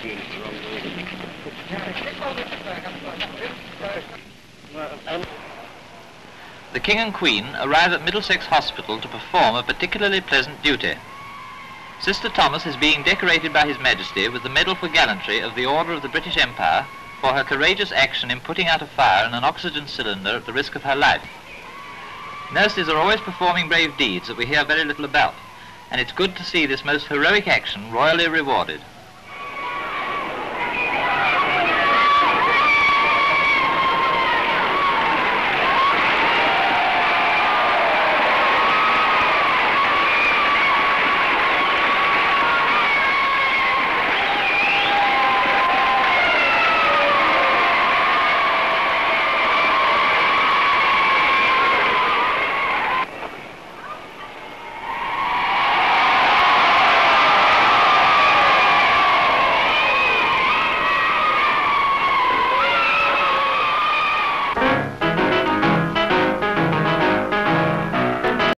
The King and Queen arrive at Middlesex Hospital to perform a particularly pleasant duty. Sister Thomas is being decorated by His Majesty with the Medal for Gallantry of the Order of the British Empire for her courageous action in putting out a fire in an oxygen cylinder at the risk of her life. Nurses are always performing brave deeds that we hear very little about, and it's good to see this most heroic action royally rewarded.